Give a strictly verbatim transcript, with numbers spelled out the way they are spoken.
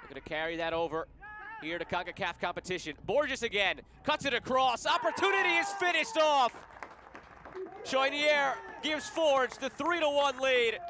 Going to carry that over here to CONCACAF competition. Borges again, cuts it across. Opportunity is finished off. Choinière gives Forge the three to one lead.